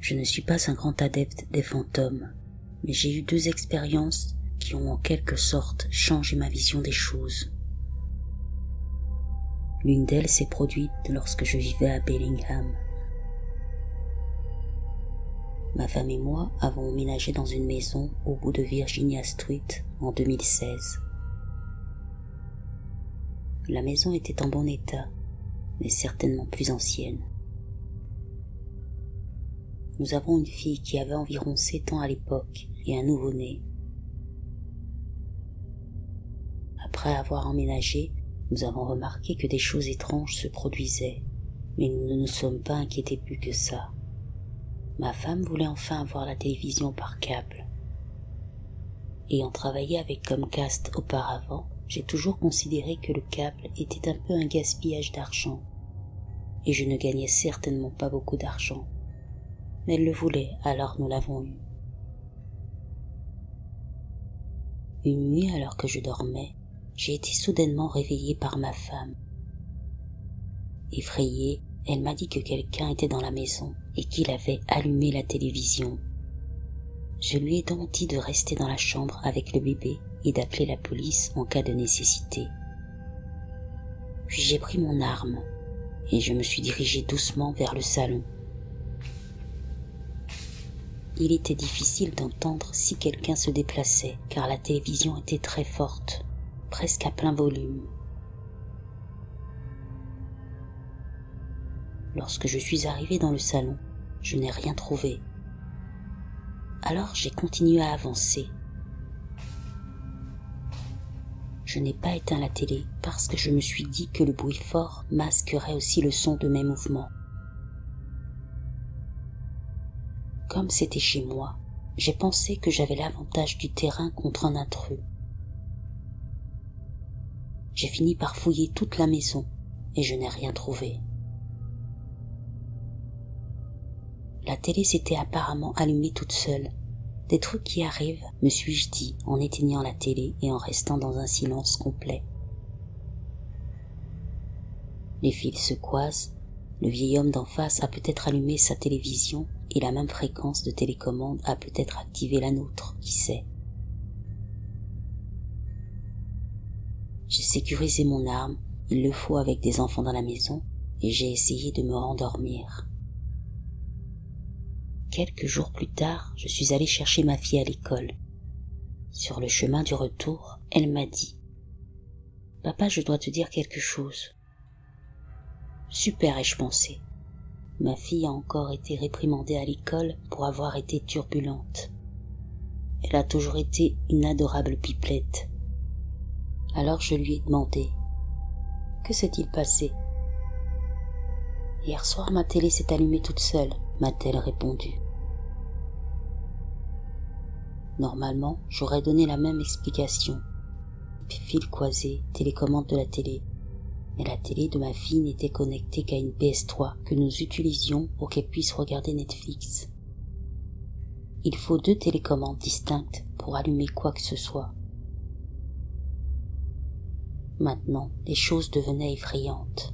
Je ne suis pas un grand adepte des fantômes, mais j'ai eu 2 expériences qui ont en quelque sorte changé ma vision des choses. L'une d'elles s'est produite lorsque je vivais à Bellingham. Ma femme et moi avons emménagé dans une maison au bout de Virginia Street en 2016. La maison était en bon état, mais certainement plus ancienne. Nous avons une fille qui avait environ 7 ans à l'époque et un nouveau-né. Après avoir emménagé, nous avons remarqué que des choses étranges se produisaient, mais nous ne nous sommes pas inquiétés plus que ça. Ma femme voulait enfin avoir la télévision par câble. Ayant travaillé avec Comcast auparavant, j'ai toujours considéré que le câble était un peu un gaspillage d'argent, et je ne gagnais certainement pas beaucoup d'argent. Mais elle le voulait, alors nous l'avons eu. Une nuit, alors que je dormais, j'ai été soudainement réveillé par ma femme. Effrayée, elle m'a dit que quelqu'un était dans la maison et qu'il avait allumé la télévision. Je lui ai donc dit de rester dans la chambre avec le bébé et d'appeler la police en cas de nécessité. Puis j'ai pris mon arme et je me suis dirigé doucement vers le salon. Il était difficile d'entendre si quelqu'un se déplaçait car la télévision était très forte, presque à plein volume. Lorsque je suis arrivé dans le salon, je n'ai rien trouvé. Alors j'ai continué à avancer. Je n'ai pas éteint la télé parce que je me suis dit que le bruit fort masquerait aussi le son de mes mouvements. Comme c'était chez moi, j'ai pensé que j'avais l'avantage du terrain contre un intrus. J'ai fini par fouiller toute la maison et je n'ai rien trouvé. La télé s'était apparemment allumée toute seule. Des trucs qui arrivent, me suis-je dit en éteignant la télé et en restant dans un silence complet. Les fils se croisent, le vieil homme d'en face a peut-être allumé sa télévision et la même fréquence de télécommande a peut-être activé la nôtre, qui sait. J'ai sécurisé mon arme, il le faut avec des enfants dans la maison, et j'ai essayé de me rendormir. Quelques jours plus tard, je suis allé chercher ma fille à l'école. Sur le chemin du retour, elle m'a dit « Papa, je dois te dire quelque chose. » Super, ai-je pensé. Ma fille a encore été réprimandée à l'école pour avoir été turbulente. Elle a toujours été une adorable pipelette. Alors je lui ai demandé « Que s'est-il passé ?» « Hier soir, ma télé s'est allumée toute seule, » m'a-t-elle répondu. Normalement, j'aurais donné la même explication. Fil croisé, télécommande de la télé. Mais la télé de ma fille n'était connectée qu'à une PS3 que nous utilisions pour qu'elle puisse regarder Netflix. Il faut 2 télécommandes distinctes pour allumer quoi que ce soit. Maintenant, les choses devenaient effrayantes.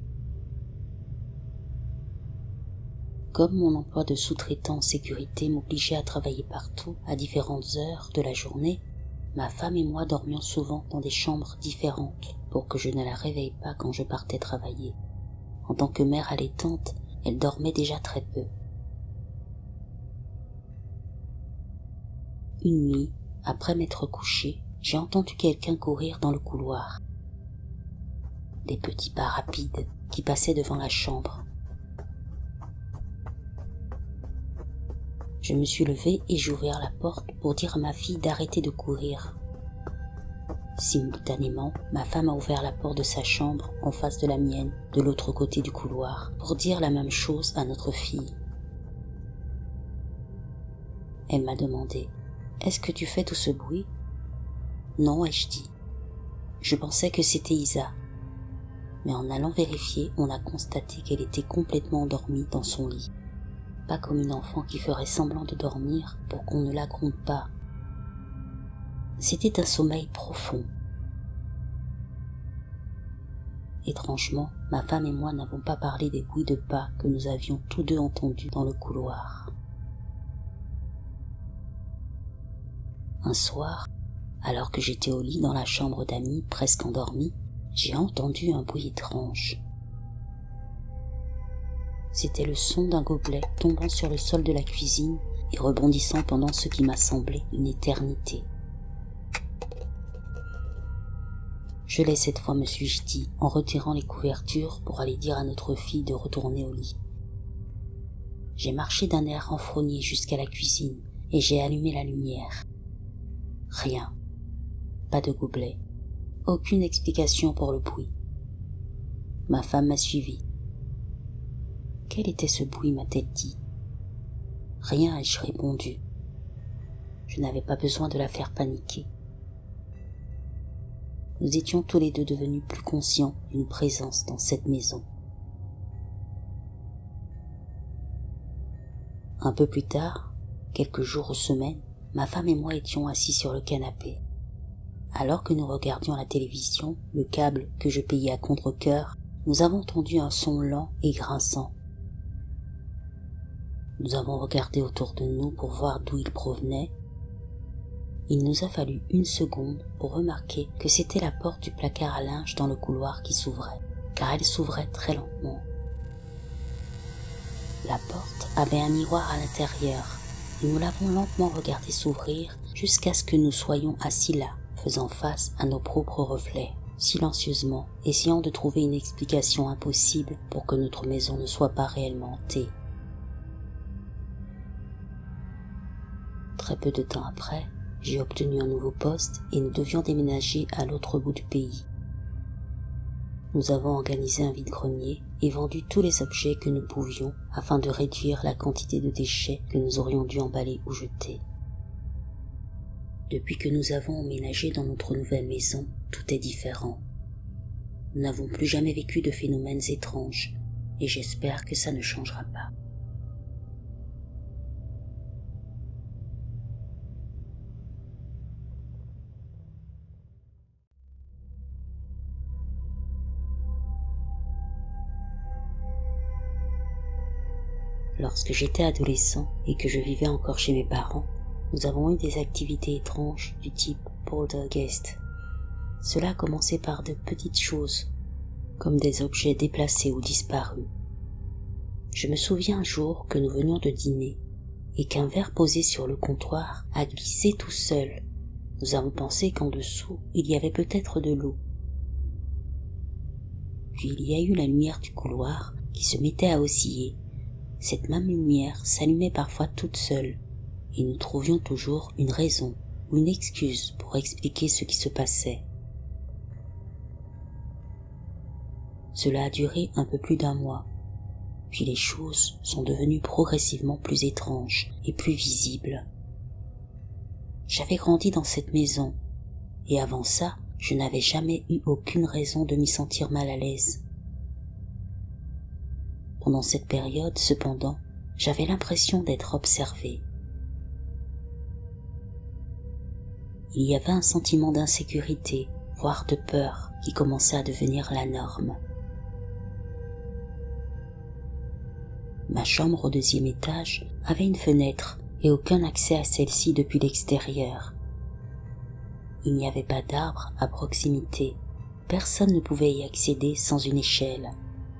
Comme mon emploi de sous-traitant en sécurité m'obligeait à travailler partout à différentes heures de la journée, ma femme et moi dormions souvent dans des chambres différentes pour que je ne la réveille pas quand je partais travailler. En tant que mère allaitante, elle dormait déjà très peu. Une nuit, après m'être couché, j'ai entendu quelqu'un courir dans le couloir. Des petits pas rapides qui passaient devant la chambre. Je me suis levé et j'ai ouvert la porte pour dire à ma fille d'arrêter de courir. Simultanément, ma femme a ouvert la porte de sa chambre en face de la mienne, de l'autre côté du couloir, pour dire la même chose à notre fille. Elle m'a demandé « Est-ce que tu fais tout ce bruit ?» « Non, ai-je dit. Je pensais que c'était Isa. » Mais en allant vérifier, on a constaté qu'elle était complètement endormie dans son lit. Pas comme une enfant qui ferait semblant de dormir pour qu'on ne la gronde pas. C'était un sommeil profond. Étrangement, ma femme et moi n'avons pas parlé des bruits de pas que nous avions tous deux entendus dans le couloir. Un soir, alors que j'étais au lit dans la chambre d'amis, presque endormie, j'ai entendu un bruit étrange. C'était le son d'un gobelet tombant sur le sol de la cuisine et rebondissant pendant ce qui m'a semblé une éternité. Je l'ai cette fois, me suis-je dit, en retirant les couvertures pour aller dire à notre fille de retourner au lit. J'ai marché d'un air renfrogné jusqu'à la cuisine et j'ai allumé la lumière. Rien. Pas de gobelet. Aucune explication pour le bruit. Ma femme m'a suivi. Quel était ce bruit, m'a-t-elle dit? Rien, ai-je répondu. Je n'avais pas besoin de la faire paniquer. Nous étions tous les deux devenus plus conscients d'une présence dans cette maison. Un peu plus tard, quelques jours ou semaines, ma femme et moi étions assis sur le canapé. Alors que nous regardions la télévision, le câble que je payais à contre-cœur, nous avons entendu un son lent et grinçant. Nous avons regardé autour de nous pour voir d'où il provenait. Il nous a fallu une seconde pour remarquer que c'était la porte du placard à linge dans le couloir qui s'ouvrait, car elle s'ouvrait très lentement. La porte avait un miroir à l'intérieur, et nous l'avons lentement regardé s'ouvrir jusqu'à ce que nous soyons assis là, faisant face à nos propres reflets, silencieusement, essayant de trouver une explication impossible pour que notre maison ne soit pas réellement hantée. Très peu de temps après, j'ai obtenu un nouveau poste et nous devions déménager à l'autre bout du pays. Nous avons organisé un vide-grenier et vendu tous les objets que nous pouvions afin de réduire la quantité de déchets que nous aurions dû emballer ou jeter. Depuis que nous avons emménagé dans notre nouvelle maison, tout est différent. Nous n'avons plus jamais vécu de phénomènes étranges et j'espère que ça ne changera pas. Lorsque j'étais adolescent et que je vivais encore chez mes parents, nous avons eu des activités étranges du type poltergeist. Cela a commencé par de petites choses, comme des objets déplacés ou disparus. Je me souviens un jour que nous venions de dîner et qu'un verre posé sur le comptoir a glissé tout seul. Nous avons pensé qu'en dessous, il y avait peut-être de l'eau. Puis il y a eu la lumière du couloir qui se mettait à osciller. Cette même lumière s'allumait parfois toute seule, et nous trouvions toujours une raison ou une excuse pour expliquer ce qui se passait. Cela a duré un peu plus d'un mois, puis les choses sont devenues progressivement plus étranges et plus visibles. J'avais grandi dans cette maison, et avant ça, je n'avais jamais eu aucune raison de m'y sentir mal à l'aise. Pendant cette période, cependant, j'avais l'impression d'être observée. Il y avait un sentiment d'insécurité, voire de peur, qui commençait à devenir la norme. Ma chambre au 2e étage avait une fenêtre et aucun accès à celle-ci depuis l'extérieur. Il n'y avait pas d'arbre à proximité. Personne ne pouvait y accéder sans une échelle.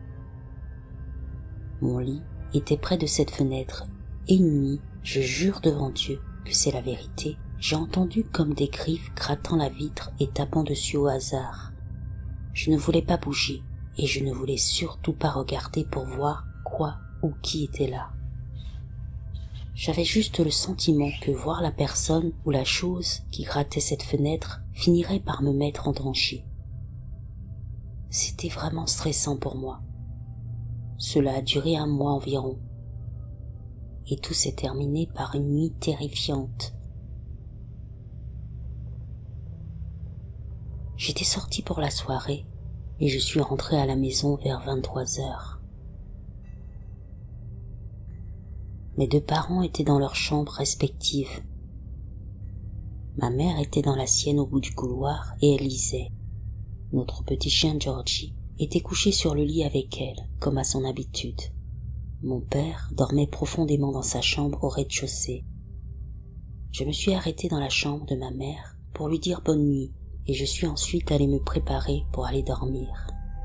Mon lit était près de cette fenêtre et une nuit, je jure devant Dieu que c'est la vérité, j'ai entendu comme des griffes grattant la vitre et tapant dessus au hasard. Je ne voulais pas bouger et je ne voulais surtout pas regarder pour voir quoi ou qui était là. J'avais juste le sentiment que voir la personne ou la chose qui grattait cette fenêtre finirait par me mettre en danger. C'était vraiment stressant pour moi. Cela a duré un mois environ. Et tout s'est terminé par une nuit terrifiante. J'étais sortie pour la soirée et je suis rentrée à la maison vers 23h. Mes 2 parents étaient dans leurs chambres respectives. Ma mère était dans la sienne au bout du couloir et elle lisait. Notre petit chien Georgie était couché sur le lit avec elle, comme à son habitude. Mon père dormait profondément dans sa chambre au rez-de-chaussée. Je me suis arrêté dans la chambre de ma mère pour lui dire bonne nuit et je suis ensuite allé me préparer pour aller dormir.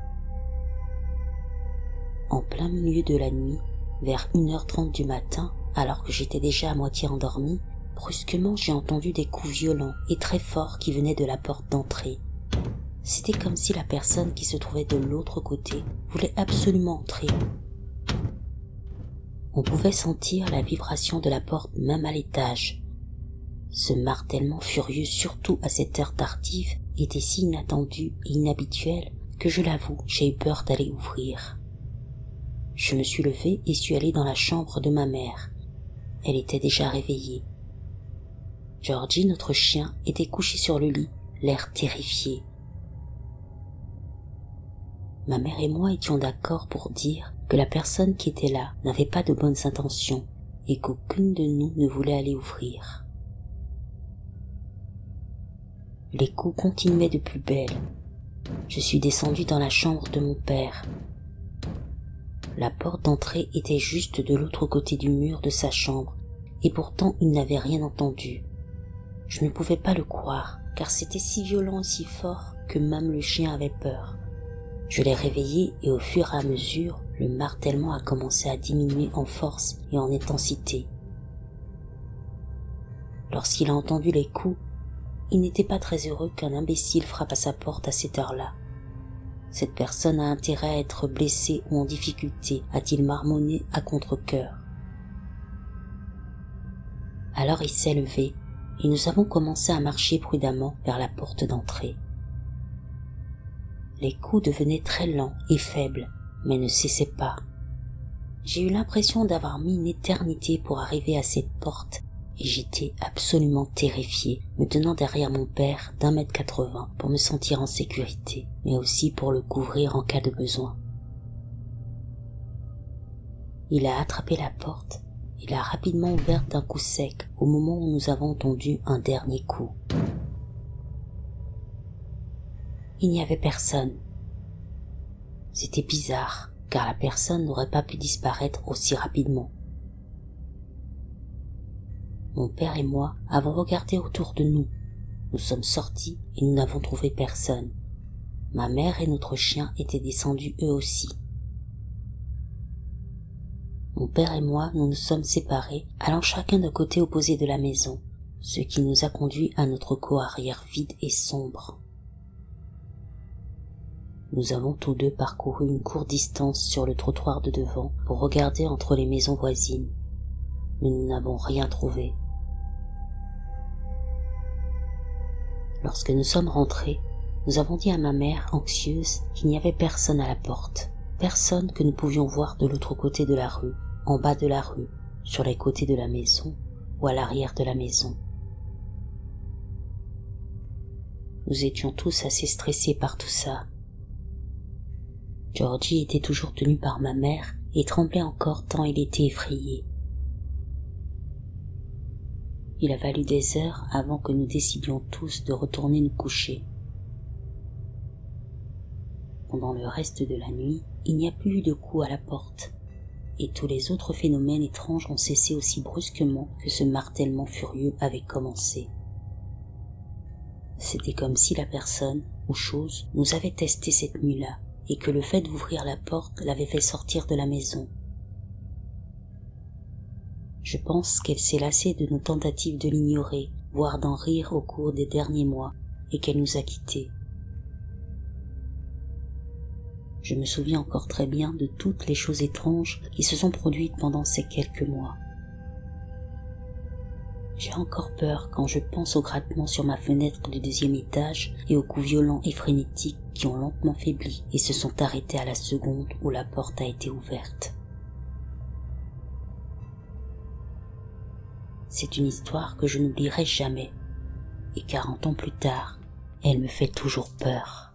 En plein milieu de la nuit, vers 1h30 du matin, alors que j'étais déjà à moitié endormi, brusquement j'ai entendu des coups violents et très forts qui venaient de la porte d'entrée. C'était comme si la personne qui se trouvait de l'autre côté voulait absolument entrer. On pouvait sentir la vibration de la porte même à l'étage. Ce martèlement furieux, surtout à cette heure tardive, était si inattendu et inhabituel que je l'avoue, j'ai eu peur d'aller ouvrir. Je me suis levé et suis allé dans la chambre de ma mère. Elle était déjà réveillée. Georgie, notre chien, était couché sur le lit, l'air terrifié. Ma mère et moi étions d'accord pour dire que la personne qui était là n'avait pas de bonnes intentions et qu'aucune de nous ne voulait aller ouvrir. Les coups continuaient de plus belle. Je suis descendu dans la chambre de mon père. La porte d'entrée était juste de l'autre côté du mur de sa chambre, et pourtant il n'avait rien entendu. Je ne pouvais pas le croire, car c'était si violent et si fort que même le chien avait peur. Je l'ai réveillé et au fur et à mesure, le martèlement a commencé à diminuer en force et en intensité. Lorsqu'il a entendu les coups, il n'était pas très heureux qu'un imbécile frappe à sa porte à cette heure-là. Cette personne a intérêt à être blessée ou en difficulté, a-t-il marmonné à contre-cœur. Alors il s'est levé et nous avons commencé à marcher prudemment vers la porte d'entrée. Les coups devenaient très lents et faibles, mais ne cessaient pas. J'ai eu l'impression d'avoir mis une éternité pour arriver à cette porte et j'étais absolument terrifié, me tenant derrière mon père d'1m80 pour me sentir en sécurité, mais aussi pour le couvrir en cas de besoin. Il a attrapé la porte et l'a rapidement ouverte d'un coup sec au moment où nous avons entendu un dernier coup. Il n'y avait personne. C'était bizarre, car la personne n'aurait pas pu disparaître aussi rapidement. Mon père et moi avons regardé autour de nous. Nous sommes sortis et nous n'avons trouvé personne. Ma mère et notre chien étaient descendus eux aussi. Mon père et moi, nous nous sommes séparés, allant chacun d'un côté opposé de la maison, ce qui nous a conduits à notre cour arrière vide et sombre. Nous avons tous deux parcouru une courte distance sur le trottoir de devant pour regarder entre les maisons voisines, mais nous n'avons rien trouvé. Lorsque nous sommes rentrés, nous avons dit à ma mère, anxieuse, qu'il n'y avait personne à la porte, personne que nous pouvions voir de l'autre côté de la rue, en bas de la rue, sur les côtés de la maison ou à l'arrière de la maison. Nous étions tous assez stressés par tout ça. Georgie était toujours tenu par ma mère et tremblait encore tant il était effrayé. Il a fallu des heures avant que nous décidions tous de retourner nous coucher. Pendant le reste de la nuit, il n'y a plus eu de coups à la porte, et tous les autres phénomènes étranges ont cessé aussi brusquement que ce martèlement furieux avait commencé. C'était comme si la personne, ou chose, nous avait testé cette nuit-là, et que le fait d'ouvrir la porte l'avait fait sortir de la maison. Je pense qu'elle s'est lassée de nos tentatives de l'ignorer, voire d'en rire au cours des derniers mois, et qu'elle nous a quittés. Je me souviens encore très bien de toutes les choses étranges qui se sont produites pendant ces quelques mois. J'ai encore peur quand je pense aux grattements sur ma fenêtre du 2e étage et aux coups violents et frénétiques qui ont lentement faibli et se sont arrêtés à la seconde où la porte a été ouverte. C'est une histoire que je n'oublierai jamais, et 40 ans plus tard, elle me fait toujours peur.